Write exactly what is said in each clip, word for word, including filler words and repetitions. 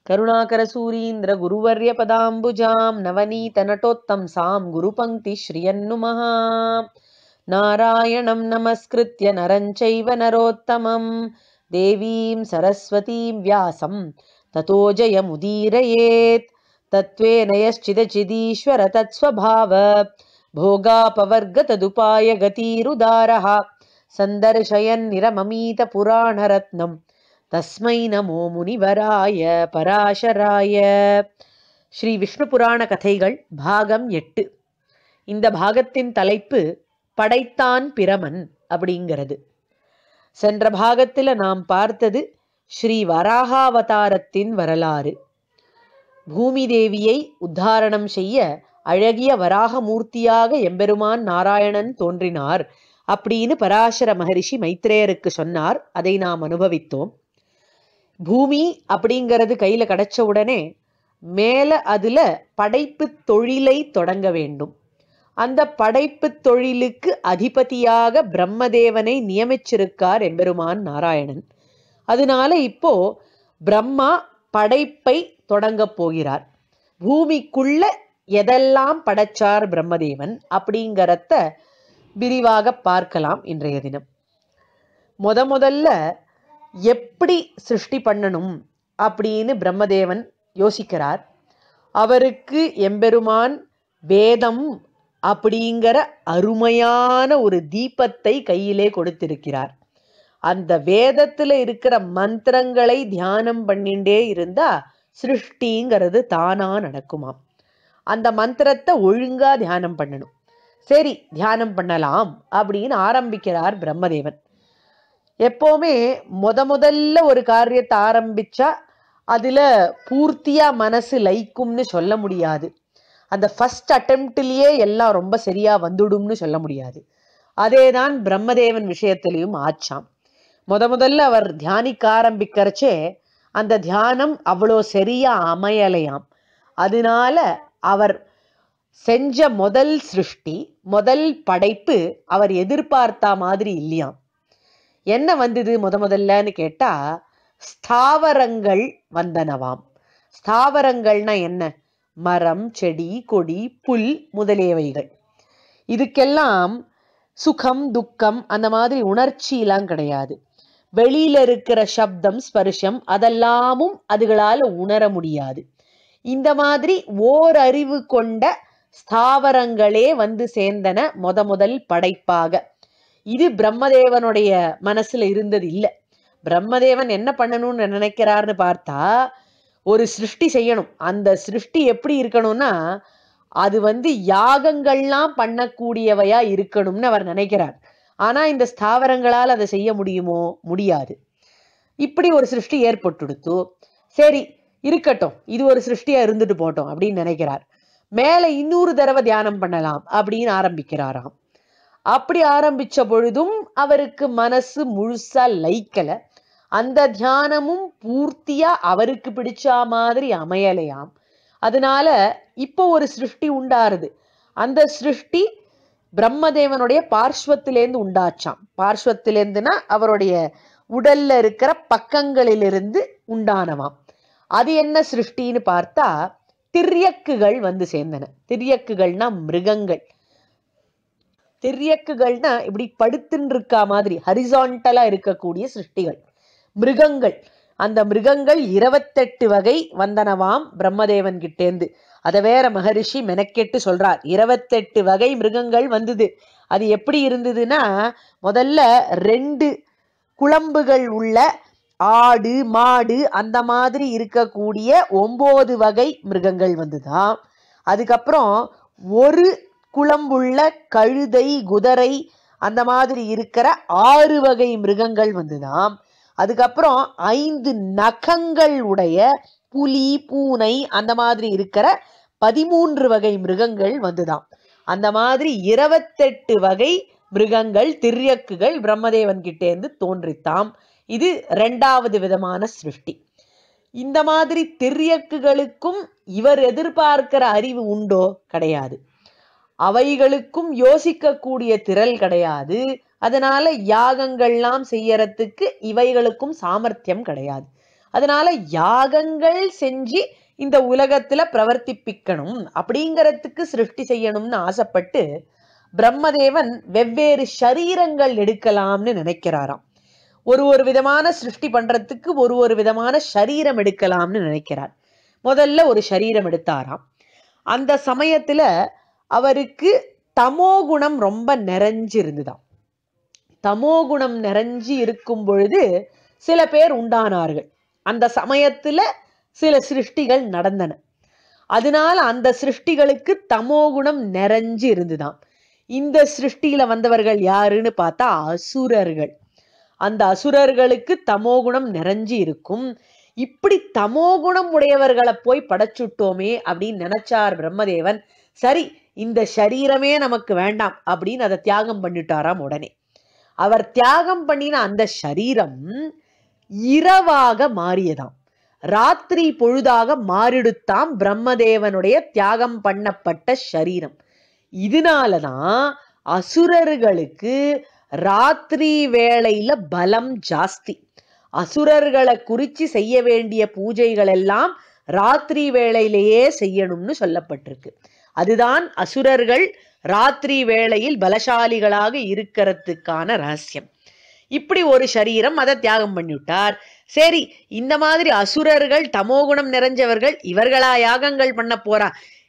करुणाकरसूरीन्द्र गुरुवर्य पदाम्बुजां नवनीतनटोत्तंसां गुरुपङ्क्ति श्रियन्नुमः। नारायणं नमस्कृत्य नरं चैव नरोत्तमं देवीं सरस्वतीं व्यासं ततो जयमुदीरयेत्। तत्त्वेन यश्चिदचिदीश्वर तत्स्वभाव भोगापवर्गतदुपाय गतिरुदारः सन्दर्शयन्निरममीत पुराणरत्नं तस्मै नमो मुनिवराय पराशराय. ஸ்ரீ விஷ்ணு புராண கதைகள் பாகம் எட்டு. இந்த பாகத்தின் தலைப்பு படைத்தான் பிரமன் அப்படிங்கிறது. சென்ற பாகத்தில் நாம் பார்த்தது ஸ்ரீ வராகாவதாரத்தின் வரலாறு. பூமி தேவியை உத்தாரணம் செய்ய அழகிய வராக மூர்த்தியாக எம்பெருமான் நாராயணன் தோன்றினார் அப்படின்னு பராசர மகரிஷி மைத்ரேயருக்கு சொன்னார். அதை நாம் அனுபவித்தோம். பூமி அப்படிங்கிறது கையில கிடைச்ச உடனே மேல அதுல படைப்பு தொழிலை தொடங்க வேண்டும். அந்த படைப்பு தொழிலுக்கு அதிபதியாக பிரம்மதேவனை நியமிச்சிருக்கார் எம்பெருமான் நாராயணன். அதனால இப்போ பிரம்மா படைப்பை தொடங்க போகிறார். பூமிக்குள்ள எதெல்லாம் படைச்சார் பிரம்மதேவன் அப்படிங்கிறத விரிவாக பார்க்கலாம் இன்றைய தினம். முத முதல்ல எப்படி சிருஷ்டி பண்ணணும் அப்படின்னு பிரம்மதேவன் யோசிக்கிறார். அவருக்கு எம்பெருமான் வேதம் அப்படிங்கிற அருமையான ஒரு தீபத்தை கையிலே கொடுத்திருக்கிறார். அந்த வேதத்துல இருக்கிற மந்திரங்களை தியானம் பண்ணிண்டே இருந்தா சிருஷ்டிங்கிறது தானா நடக்குமாம். அந்த மந்திரத்தை ஒழுங்கா தியானம் பண்ணணும். சரி, தியானம் பண்ணலாம் அப்படின்னு ஆரம்பிக்கிறார் பிரம்மதேவன். எப்பவுமே முத முதல்ல ஒரு காரியத்தை ஆரம்பிச்சா அதுல பூர்த்தியா மனசு லைக்கும்னு சொல்ல முடியாது. அந்த ஃபர்ஸ்ட் அட்டெம்ப்ட்லயே எல்லாம் ரொம்ப சரியா வந்துடும்னு சொல்ல முடியாது. அதேதான் பிரம்மதேவன் விஷயத்திலையும் ஆச்சாம். முத முதல்ல அவர் தியானிக்க ஆரம்பிக்கிறச்சே அந்த தியானம் அவ்வளோ சரியா அமையலையாம். அதனால அவர் செஞ்ச முதல் சிருஷ்டி, முதல் படைப்பு அவர் எதிர்பார்த்தா மாதிரி இல்லையாம். என்ன வந்தது முத முதல்லன்னு கேட்டா ஸ்தாவரங்கள் வந்தனவாம். ஸ்தாவரங்கள்னா என்ன? மரம், செடி, கொடி, புல் முதலியவைகள். இதுக்கெல்லாம் சுகம் துக்கம் அந்த மாதிரி உணர்ச்சியெல்லாம் கிடையாது. வெளியில இருக்கிற சப்தம் ஸ்பர்ஷம் அதெல்லாமும் அதுகளால உணர முடியாது. இந்த மாதிரி ஓரறிவு கொண்ட ஸ்தாவரங்களே வந்து சேர்ந்தன முத முதல் படைப்பாக. இது பிரம்மதேவனுடைய மனசுல இருந்தது இல்லை. பிரம்மதேவன் என்ன பண்ணணும்னு நினைக்கிறார்னு பார்த்தா ஒரு சிருஷ்டி செய்யணும். அந்த சிருஷ்டி எப்படி இருக்கணும்னா அது வந்து யாகங்கள்லாம் பண்ணக்கூடியவையா இருக்கணும்னு அவர் நினைக்கிறார். ஆனா இந்த ஸ்தாவரங்களால் அதை செய்ய முடியுமோ? முடியாது. இப்படி ஒரு சிருஷ்டி ஏற்பட்டுடுத்து. சரி இருக்கட்டும், இது ஒரு சிருஷ்டியா இருந்துட்டு போட்டோம் அப்படின்னு நினைக்கிறார். மேல இன்னொரு தடவை தியானம் பண்ணலாம் அப்படின்னு ஆரம்பிக்கிறாராம். அப்படி ஆரம்பிச்ச பொழுதும் அவருக்கு மனசு முழுசா லைக்கல. அந்த தியானமும் பூர்த்தியா அவருக்கு பிடிச்ச மாதிரி அமையலையாம். அதனால இப்போ ஒரு சிருஷ்டி உண்டாருது. அந்த சிருஷ்டி பிரம்மதேவனுடைய பார்ஸ்வத்திலேருந்து உண்டாச்சாம். பார்ஸ்வத்திலேருந்துனா அவருடைய உடல்ல இருக்கிற பக்கங்களிலிருந்து உண்டானவாம். அது என்ன சிருஷ்டின்னு பார்த்தா திரியக்குகள் வந்து சேர்ந்தன. திரியக்குகள்னா மிருகங்கள். திரியக்குகள்னா இப்படி படுத்துன்னு இருக்கா மாதிரி ஹரிசான்டலா இருக்கக்கூடிய சிருஷ்டிகள் மிருகங்கள். அந்த மிருகங்கள் இருபத்தெட்டு வகை வந்தனவாம் பிரம்மதேவன் கிட்டேந்து. அதை வேற மகரிஷி மெனக்கெட்டு சொல்றார். இருபத்தெட்டு வகை மிருகங்கள் வந்தது. அது எப்படி இருந்ததுன்னா முதல்ல ரெண்டு குளம்புகள் உள்ள ஆடு மாடு அந்த மாதிரி இருக்கக்கூடிய ஒன்பது வகை மிருகங்கள் வந்துதான். அதுக்கப்புறம் ஒரு குளம்புள்ள கழுதை குதிரை அந்த மாதிரி இருக்கிற ஆறு வகை மிருகங்கள் வந்துதான். அதுக்கப்புறம் ஐந்து நகங்கள் உடைய புலி பூனை அந்த மாதிரி இருக்கிற பதிமூன்று வகை மிருகங்கள் வந்துதான். அந்த மாதிரி இருபத்தெட்டு வகை மிருகங்கள் திரியக்குகள் பிரம்மதேவன் கிட்டேந்து தோன்றித்தாம். இது இரண்டாவது விதமான சிருஷ்டி. இந்த மாதிரி திரியக்குகளுக்கும் இவர் எதிர்பார்க்கிற அறிவு உண்டோ? கிடையாது. அவைகளுக்கும் யோசிக்கக்கூடிய திறல் கிடையாது. அதனால யாகங்கள்லாம் செய்யறதுக்கு இவைகளுக்கும் சாமர்த்தியம் கிடையாது. அதனால யாகங்கள் செஞ்சு இந்த உலகத்துல பிரவர்த்திப்பிக்கணும் அப்படிங்கறதுக்கு சிருஷ்டி செய்யணும்னு ஆசைப்பட்டு பிரம்மதேவன் வெவ்வேறு ஷரீரங்கள் எடுக்கலாம்னு நினைக்கிறாராம். ஒரு ஒரு விதமான சிருஷ்டி பண்றதுக்கு ஒரு ஒரு விதமான ஷரீரம் எடுக்கலாம்னு நினைக்கிறார். முதல்ல ஒரு ஷரீரம் எடுத்தாராம். அந்த சமயத்துல அவருக்கு தமோகுணம் ரொம்ப நிறைஞ்சு இருந்துதான். தமோகுணம் நிறைஞ்சு இருக்கும் பொழுது சில பேர் உண்டானார்கள். அந்த சமயத்துல சில சிருஷ்டிகள் நடந்தன. அதனால அந்த சிருஷ்டிகளுக்கு தமோகுணம் நிறைஞ்சு இருந்துதான். இந்த சிருஷ்டியில வந்தவர்கள் யாருன்னு பார்த்தா அசுரர்கள். அந்த அசுரர்களுக்கு தமோகுணம் நிறைஞ்சு இருக்கும். இப்படி தமோகுணம் உடையவர்களை போய் படைச்சுட்டோமே அப்படின்னு நினைச்சார் பிரம்மதேவன். சரி, இந்த சரீரமே நமக்கு வேண்டாம் அப்படின்னு அதை தியாகம் பண்ணிட்டாராம். உடனே அவர் தியாகம் பண்ணின அந்த சரீரம் இரவாக மாறியதாம். ராத்திரி பொழுதாக மாறிடுத்தாம் பிரம்மதேவனுடைய தியாகம் பண்ணப்பட்ட சரீரம். இதனாலதான் அசுரர்களுக்கு ராத்திரி வேளையில பலம் ஜாஸ்தி. அசுரர்களை குறிச்சு செய்ய வேண்டிய பூஜைகள் எல்லாம் ராத்திரி வேளையிலேயே செய்யணும்னு சொல்லப்பட்டிருக்கு. அதுதான் அசுரர்கள் ராத்திரி வேளையில் பலசாலிகளாக இருக்கிறதுக்கான ரகசியம். இப்படி ஒரு சரீரம் அதை தியாகம் பண்ணிவிட்டார். சரி, இந்த மாதிரி அசுரர்கள் தமோகுணம் நிறைஞ்சவர்கள் இவர்களா யாகங்கள் பண்ண போறா?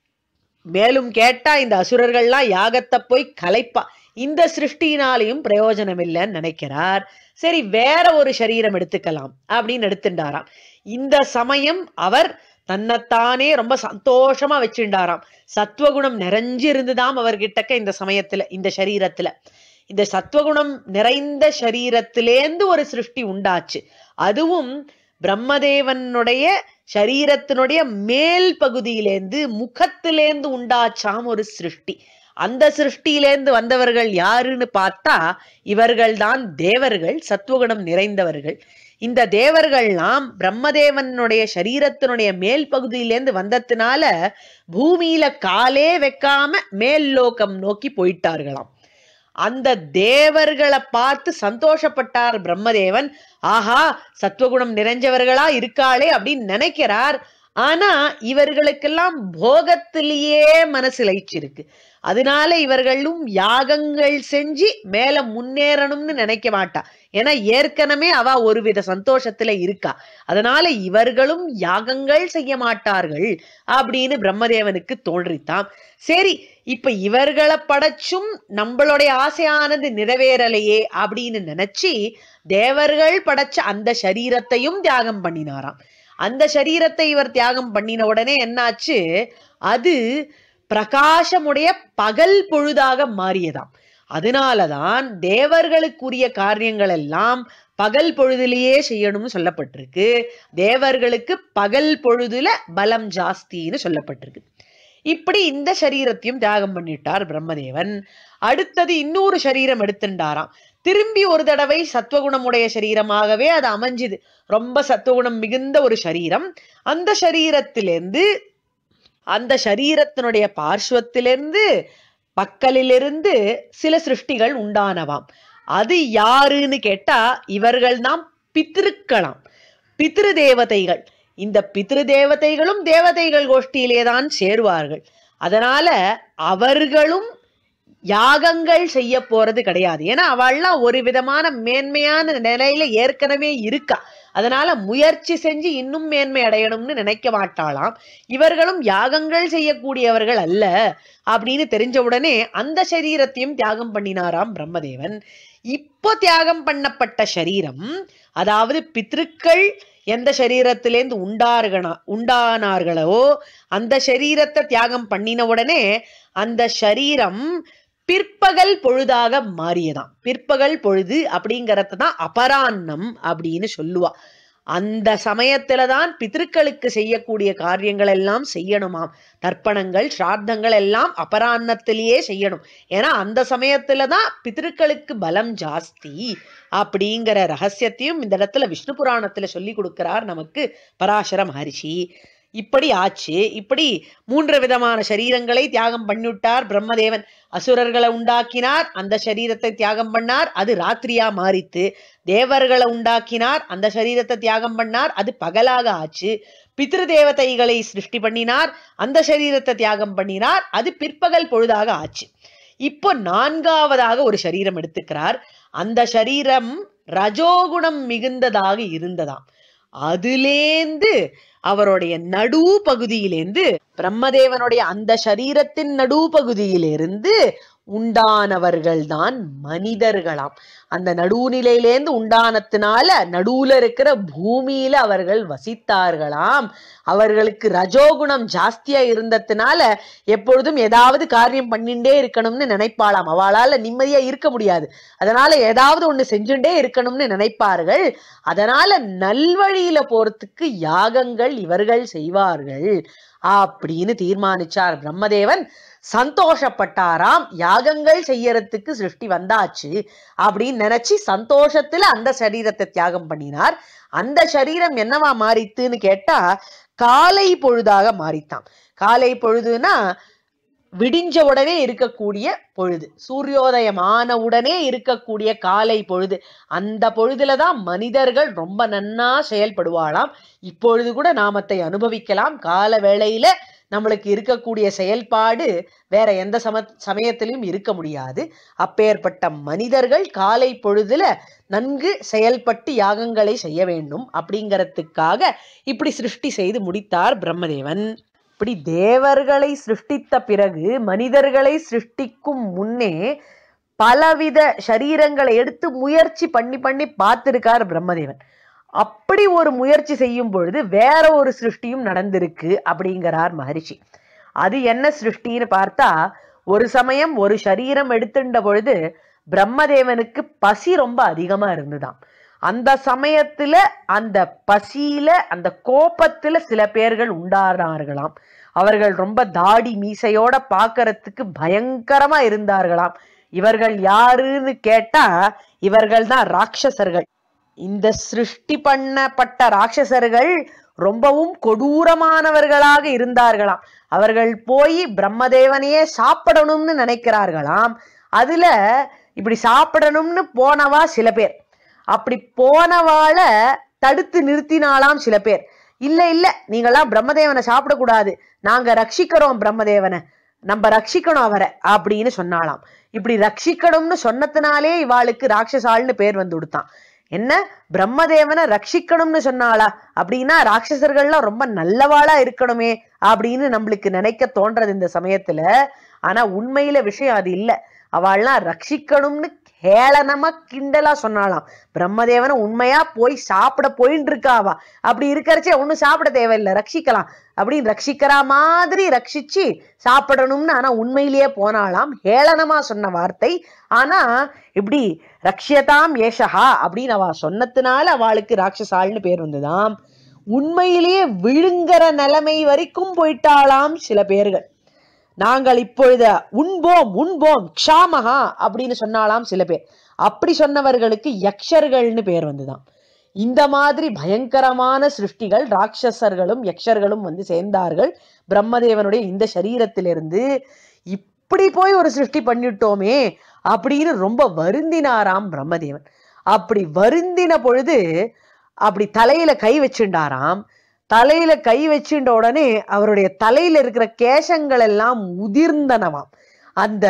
மேலும் கேட்டா இந்த அசுரர்கள்லாம் யாகத்தை போய் கலைப்பா, இந்த சிருஷ்டினாலையும் பிரயோஜனம் இல்லைன்னு நினைக்கிறார். சரி, வேற ஒரு சரீரம் எடுத்துக்கலாம் அப்படின்னு எடுத்துட்டாராம். இந்த சமயம் அவர் தன்னைத்தானே ரொம்ப சந்தோஷமா வச்சுட்டாராம். சத்வகுணம் நிறைஞ்சு இருந்துதாம் அவர்கிட்டக்க இந்த சமயத்துல, இந்த சரீரத்துல. இந்த சத்வகுணம் நிறைந்த சரீரத்திலேந்து ஒரு சிருஷ்டி உண்டாச்சு. அதுவும் பிரம்மதேவனுடைய சரீரத்தினுடைய மேல் பகுதியிலேந்து, முகத்திலேந்து உண்டாச்சாம் ஒரு சிருஷ்டி. அந்த சிருஷ்டியிலேந்து வந்தவர்கள் யாருன்னு பார்த்தா இவர்கள்தான் தேவர்கள், சத்வகுணம் நிறைந்தவர்கள். இந்த தேவர்கள்லாம் பிரம்மதேவனுடைய சரீரத்தினுடைய மேல் பகுதியிலேந்து வந்ததுனால பூமியில காலே வைக்காம மேல் லோகம் நோக்கி போயிட்டார்களாம். அந்த தேவர்களை பார்த்து சந்தோஷப்பட்டார் பிரம்மதேவன். ஆஹா, சத்வகுணம் நிறைஞ்சவர்களா இருக்காளே அப்படின்னு நினைக்கிறார். ஆனா இவர்களுக்கெல்லாம் போகத்திலேயே மனசு லயிச்சிருக்கு. அதனால இவர்களும் யாகங்கள் செஞ்சு மேல முன்னேறணும்னு நினைக்க மாட்டா. ஏன்னா ஏற்கனவே அவ ஒருவித சந்தோஷத்துல இருக்கா. அதனால இவர்களும் யாகங்கள் செய்ய மாட்டார்கள் அப்படின்னு பிரம்மதேவனுக்கு தோன்றித்தாம். சரி, இப்ப இவர்களை படைச்சும் நம்மளுடைய ஆசையானது நிறைவேறலையே அப்படின்னு நினைச்சு தேவர்கள் படைச்ச அந்த சரீரத்தையும் தியாகம் பண்ணினாராம். அந்த சரீரத்தை இவர் தியாகம் பண்ணின உடனே என்னாச்சு, அது பிரகாசமுடைய பகல் பொழுதாக மாறியதாம். அதனாலதான் தேவர்களுக்குரிய காரியங்கள் எல்லாம் பகல் பொழுதிலேயே செய்யணும்னு சொல்லப்பட்டிருக்கு. தேவர்களுக்கு பகல் பொழுதுல பலம் ஜாஸ்தின்னு சொல்லப்பட்டிருக்கு. இப்படி இந்த சரீரத்தையும் தியாகம் பண்ணிட்டார் பிரம்மதேவன். அடுத்தது இன்னொரு சரீரம் எடுத்துட்டாராம். திரும்பி ஒரு தடவை சத்வகுணமுடைய சரீரமாகவே அது அமைஞ்சுது. ரொம்ப சத்வகுணம் மிகுந்த ஒரு சரீரம். அந்த சரீரத்திலிருந்து, அந்த சரீரத்தினுடைய பார்ஸ்வத்திலிருந்து, பக்கலிலிருந்து சில சிருஷ்டிகள் உண்டானவாம். அது யாருன்னு கேட்டா இவர்கள் தான் பித்ருக்களாம், பித்ரு தேவதைகள். இந்த பித்ரு தேவதைகளும் தேவதைகள் கோஷ்டியிலேதான் சேருவார்கள். அதனால அவர்களும் யாகங்கள் செய்ய போறது கிடையாது. ஏன்னா அவள்லாம் ஒரு விதமான மேன்மையான நிலையில ஏற்கனவே இருக்கா. அதனால முயற்சி செஞ்சு இன்னும் மேன்மை அடையணும்னு நினைக்க மாட்டாளாம். இவர்களும் யாகங்கள் செய்யக்கூடியவர்கள் அல்ல அப்படின்னு தெரிஞ்ச உடனே அந்த சரீரத்தையும் தியாகம் பண்ணினாராம் பிரம்மதேவன். இப்போ தியாகம் பண்ணப்பட்ட சரீரம், அதாவது பித்ருக்கள் எந்த சரீரத்திலேந்து உண்டார்களா உண்டானார்களோ அந்த சரீரத்தை தியாகம் பண்ணின உடனே அந்த சரீரம் பிற்பகல் பொழுதாக மாறியதாம். பிற்பகல் பொழுது அப்படிங்கறது தான் அபரான்னம் அப்படின்னு சொல்லுவா. அந்த சமயத்துலதான் பித்ருக்களுக்கு செய்யக்கூடிய காரியங்கள் எல்லாம் செய்யணுமாம். தர்ப்பணங்கள், ஸ்ராத்தங்கள் எல்லாம் அபரான்னத்திலேயே செய்யணும். ஏன்னா அந்த சமயத்துலதான் பித்ருக்களுக்கு பலம் ஜாஸ்தி அப்படிங்கிற ரகசியத்தையும் இந்த இடத்துல விஷ்ணு புராணத்துல சொல்லி கொடுக்கிறார் நமக்கு பராசர மகரிஷி. இப்படி ஆச்சு. இப்படி மூன்று விதமான சரீரங்களை தியாகம் பண்ணிவிட்டார் பிரம்மதேவன். அசுரர்களை உண்டாக்கினார், அந்த சரீரத்தை தியாகம் பண்ணார், அது ராத்திரியா மாறித்து. தேவர்களை உண்டாக்கினார், அந்த சரீரத்தை தியாகம் பண்ணார், அது பகலாக ஆச்சு. பித்ரு தேவதைகளை சிருஷ்டி பண்ணினார், அந்த சரீரத்தை தியாகம் பண்ணினார், அது பிற்பகல் பொழுதாக ஆச்சு. இப்போ நான்காவதாக ஒரு சரீரம் எடுத்துக்கிறார். அந்த சரீரம் ரஜோகுணம் மிகுந்ததாக இருந்ததாம். அதுலேந்து அவருடைய நடு பகுதியிலேந்து பிரம்மதேவனுடைய அந்த சரீரத்தின் நடு பகுதியிலிருந்து உண்டானவர்கள் தான் மனிதர்களாம். அந்த நடுநிலையிலேந்து உண்டானத்தினால நடுவுல இருக்கிற பூமியில அவர்கள் வசித்தார்களாம். அவர்களுக்கு ரஜோகுணம் ஜாஸ்தியா இருந்ததுனால எப்பொழுதும் ஏதாவது காரியம் பண்ணிண்டே இருக்கணும்னு நினைப்பாளாம். அவளால நிம்மதியா இருக்க முடியாது. அதனால ஏதாவது ஒண்ணு செஞ்சுட்டே இருக்கணும்னு நினைப்பார்கள். அதனால நல்வழியில போறதுக்கு யாகங்கள் இவர்கள் செய்வார்கள் அப்படின்னு தீர்மானிச்சார் பிரம்மதேவன். சந்தோஷப்பட்டாராம். யாகங்கள் செய்யறதுக்கு சிருஷ்டி வந்தாச்சு அப்படின்னு நினைச்சு சந்தோஷத்துல அந்த சரீரத்தை தியாகம் பண்ணினார். அந்த சரீரம் என்னவா மாறித்துன்னு கேட்டா காலை பொழுதாக மாறித்தான். காலை பொழுதுனா விடிஞ்ச உடனே இருக்கக்கூடிய பொழுது, சூரியோதயமான உடனே இருக்கக்கூடிய காலை பொழுது. அந்த பொழுதுலதான் மனிதர்கள் ரொம்ப நன்னா செயல்படுவாளாம். இப்பொழுது கூட நாமத்தை அனுபவிக்கலாம். கால வேளையில நம்மளுக்கு இருக்கக்கூடிய செயல்பாடு வேற எந்த சம சமயத்திலும் இருக்க முடியாது. அப்பேற்பட்ட மனிதர்கள் காலை பொழுதுல நன்கு செயல்பட்டு யாகங்களை செய்ய வேண்டும் அப்படிங்கிறதுக்காக இப்படி சிருஷ்டி செய்து முடித்தார் பிரம்மதேவன். இப்படி தேவர்களை சிருஷ்டித்த பிறகு மனிதர்களை சிருஷ்டிக்கும் முன்னே பலவித சரீரங்களை எடுத்து முயற்சி பண்ணி பண்ணி பார்த்திருக்கார் பிரம்மதேவன். அப்படி ஒரு முயற்சி செய்யும் பொழுது வேற ஒரு சிருஷ்டியும் நடந்திருக்கு அப்படிங்கிறார் மகரிஷி. அது என்ன சிருஷ்டின்னு பார்த்தா, ஒரு சமயம் ஒரு சரீரம் எடுத்துட்ட பொழுது பிரம்மதேவனுக்கு பசி ரொம்ப அதிகமா இருந்துதாம். அந்த சமயத்துல அந்த பசியில அந்த கோபத்துல சில பேர்கள் உண்டானார்களாம். அவர்கள் ரொம்ப தாடி மீசையோட பார்க்கறதுக்கு பயங்கரமா இருந்தார்களாம். இவர்கள் யாருன்னு கேட்டா இவர்கள் தான் ராட்சசர்கள். இந்த சிருஷ்டி பண்ணப்பட்ட ராட்சசர்கள் ரொம்பவும் கொடூரமானவர்களாக இருந்தார்களாம். அவர்கள் போய் பிரம்மதேவனையே சாப்பிடணும்னு நினைக்கிறார்களாம். அதுல இப்படி சாப்பிடணும்னு போனவா சில பேர், அப்படி போனவாள தடுத்து நிறுத்தினாலாம் சில பேர். இல்ல இல்ல நீங்களாம் பிரம்மதேவனை சாப்பிடக்கூடாது, நாங்க ரட்சிக்கிறோம் பிரம்மதேவனை, நம்ம ரட்சிக்கணும் அவரை அப்படின்னு சொன்னாலாம். இப்படி ரட்சிக்கணும்னு சொன்னதுனாலே இவாளுக்கு ராட்சசால்னு பேர் வந்து கொடுத்தான். என்ன பிரம்மதேவனை ரட்சிக்கணும்னு சொன்னாளா அப்படின்னா ராட்சசர்கள்லாம் ரொம்ப நல்லவாளா இருக்கணுமே அப்படின்னு நம்மளுக்கு நினைக்க தோன்றது இந்த சமயத்துல. ஆனா உண்மையில விஷயம் அது இல்ல. அவள்லாம் ரட்சிக்கணும்னு கேளனமா கிண்டலா சொன்னாலாம். பிரம்மதேவனை உண்மையா போய் சாப்பிட போயின்னு இருக்காவா. அப்படி இருக்கிறச்சே ஒன்னும் சாப்பிட தேவையில்லை, ரட்சிக்கலாம் அப்படின்னு ரட்சிக்கிற மாதிரி ரட்சிச்சு சாப்பிடணும்னு ஆனா உண்மையிலேயே போனாலாம். ஹேளனமா சொன்ன வார்த்தை. ஆனா இப்படி ரக்ஷியதாம் ஏஷஹா அப்படின்னு அவ சொன்னதுனால அவளுக்கு ராட்சசால்னு பேர் வந்துதாம். உண்மையிலேயே விழுங்குற நிலைமை வரைக்கும் போயிட்டாலாம் சில பேர்கள். நாங்கள் இப்பொழுது உண்போம் உண்போம் க்ஷாமஹா அப்படின்னு சொன்னாலாம் சில பேர். அப்படி சொன்னவர்களுக்கு யக்ஷர்கள்னு பேர் வந்துதான். இந்த மாதிரி பயங்கரமான சிருஷ்டிகள் ராட்சசர்களும் யக்ஷர்களும் வந்து சேர்ந்தார்கள் பிரம்மதேவனுடைய இந்த சரீரத்திலிருந்து. இப்படி போய் ஒரு சிருஷ்டி பண்ணிட்டோமே அப்படின்னு ரொம்ப வருந்தினாராம் பிரம்மதேவன். அப்படி வருந்தின பொழுது அப்படி தலையில கை வச்சுண்டாராம். தலையில கை வச்சுட்ட உடனே அவருடைய தலையில இருக்கிற கேசங்கள் எல்லாம் உதிர்ந்தனவாம். அந்த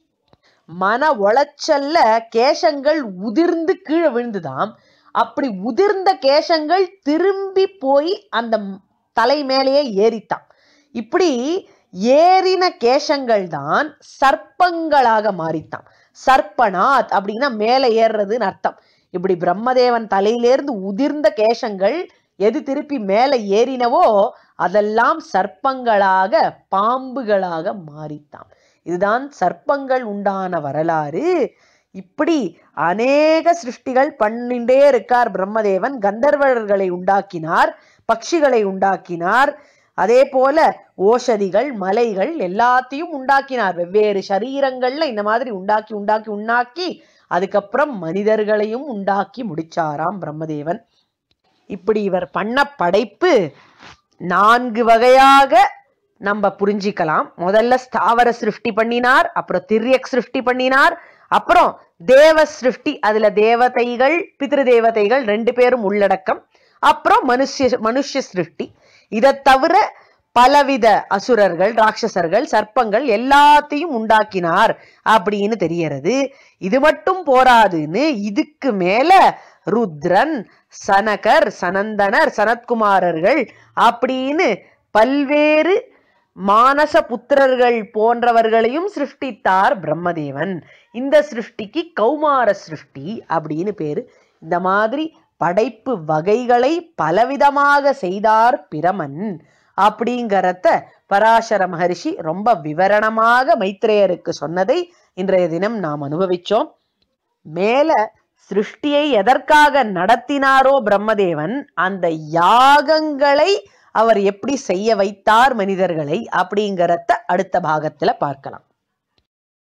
மன உளைச்சல்ல கேசங்கள் உதிர்ந்து கீழே விழுந்துதாம். அப்படி உதிர்ந்த கேசங்கள் திரும்பி போய் அந்த தலை மேலேயே ஏறித்தான். இப்படி ஏறின கேசங்கள் தான் சர்ப்பங்களாக மாறித்தான். சர்ப்பநாத் அப்படின்னா மேல ஏறுறதுன்னு அர்த்தம். இப்படி பிரம்மதேவன் தலையிலேருந்து உதிர்ந்த கேசங்கள் எது திருப்பி மேல ஏறினவோ அதெல்லாம் சர்ப்பங்களாக பாம்புகளாக மாறித்தான். இதுதான் சர்ப்பங்கள் உண்டான வரலாறு. இப்படி அநேக சிருஷ்டிகள் பண்ணிண்டே இருக்கார் பிரம்மதேவன். கந்தர்வர்களை உண்டாக்கினார், பட்சிகளை உண்டாக்கினார், அதே போல ஓஷதிகள் மலைகள் எல்லாத்தையும் உண்டாக்கினார். வெவ்வேறு சரீரங்கள்ல இந்த மாதிரி உண்டாக்கி உண்டாக்கி உண்டாக்கி அதுக்கப்புறம் மனிதர்களையும் உண்டாக்கி முடிச்சாராம் பிரம்மதேவன். இப்படி இவர் பண்ண படைப்பு நான்கு வகையாக நம்ம புரிஞ்சிக்கலாம். முதல்ல ஸ்தாவர சிருஷ்டி பண்ணினார், அப்புறம் திரியக் சிருஷ்டி பண்ணினார், அப்புறம் தேவ சிருஷ்டி, அதுல தேவதைகள் பித்ரு தேவதைகள் ரெண்டு பேரும் உள்ளடக்கம், அப்புறம் மனுஷ மனுஷ சிருஷ்டி. இதை தவிர பலவித அசுரர்கள், ராட்சசர்கள், சர்ப்பங்கள் எல்லாத்தையும் உண்டாக்கினார் அப்படின்னு தெரியறது. இது மட்டும் போராதுன்னு இதுக்கு மேல ருத்ரன், சனகர், சனந்தனர், சனத்குமாரர்கள் அப்படின்னு பல்வேறு மானச புத்திரர்கள் போன்றவர்களையும் சிருஷ்டித்தார் பிரம்மதேவன். இந்த சிருஷ்டிக்கு கௌமார சிருஷ்டி அப்படின்னு பேரு. இந்த மாதிரி படைப்பு வகைகளை பலவிதமாக செய்தார் பிரமன் அப்படிங்கறத பராசர மகரிஷி ரொம்ப விவரணமாக மைத்ரேயருக்கு சொன்னதை இன்றைய தினம் நாம் அனுபவிச்சோம். மேல சிருஷ்டியை எதற்காக நடத்தினாரோ பிரம்மதேவன், அந்த யாகங்களை அவர் எப்படி செய்ய வைத்தார் மனிதர்களை அப்படிங்கறத அடுத்த பாகத்துல பார்க்கலாம்.